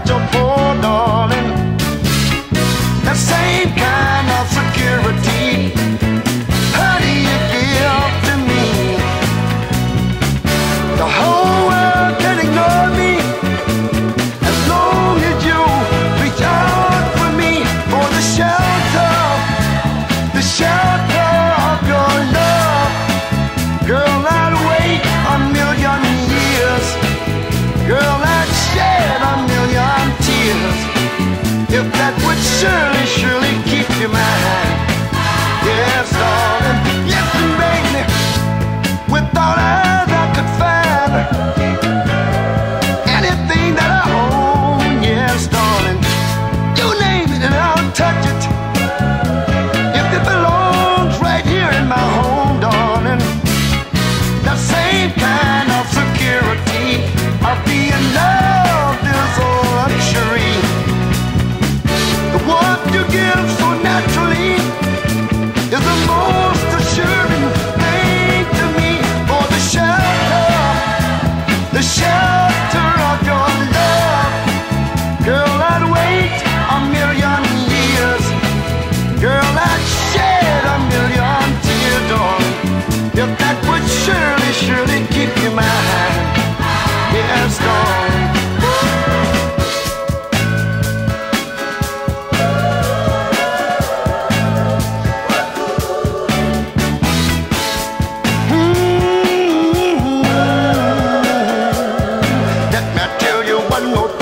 your poor darling. That same kind of security, honey, you give to me. The whole world can ignore me as long as you reach out for me for the shelter of your love. Girl, I'd wait a million years. Girl, I'd shed a million tears if that would surely, surely keep you mine. Yes, darling, listen, baby, with all eyes I could find, anything that I own, yes, darling, you name it and I'll touch it. If it belongs right here in my home, darling, the same kind of security of being loved is a luxury. The what you give so naturally is the most assuring thing to me. For the shelter of your love. Girl, I'd wait a million years. Girl, I'd shed a million tears, darling, if that would surely, surely keep you mine. Yes, darling. Let me tell you one more